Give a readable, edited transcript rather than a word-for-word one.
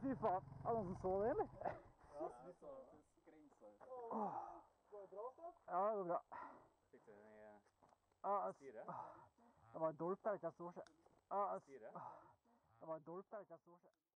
fy faen. Er det noen som så det, eller? Ja, så vi så det skrensa ut. Går det bra, Steff? Ja, det går bra. Fikk du den i Styret? Det var en dolp der ikke jeg så seg. styret? Det var en dolp der ikke jeg så seg.